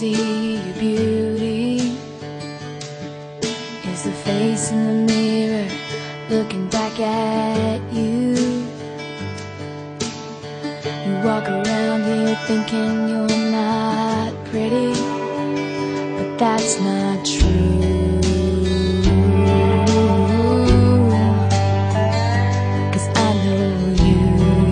see your beauty is the face in the mirror looking back at you. You walk around here thinking you're not pretty, but that's not true. 'Cause I know you.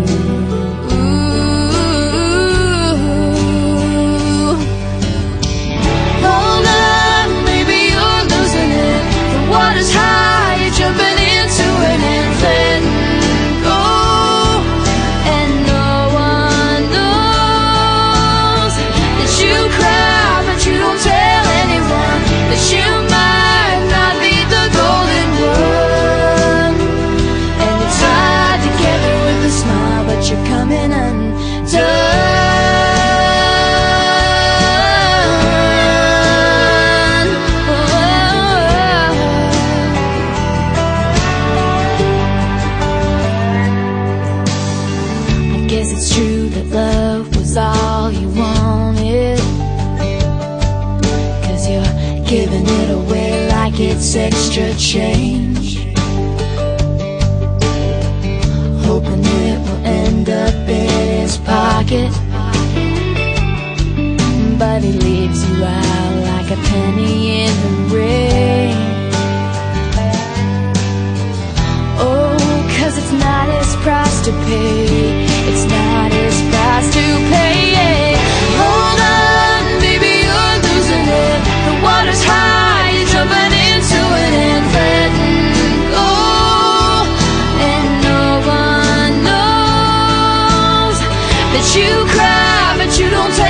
Hold on, maybe you're losing it. The water's high, you're jumping into it and letting go. And no one knows that you cry, but you don't tell anyone that you might not be the golden one. And you're tied together with a smile, but you're coming undone. Guess it's true that love was all you wanted, 'cause you're giving it away like it's extra change, hoping it will end up in his pocket, but he leaves you out like a penny in the rain. Oh, 'cause it's not his price to pay. It's not his price to pay. Hold on, baby, you're losing it. The water's high, you're jumping into it and letting go. And no one knows that you cry, but you don't take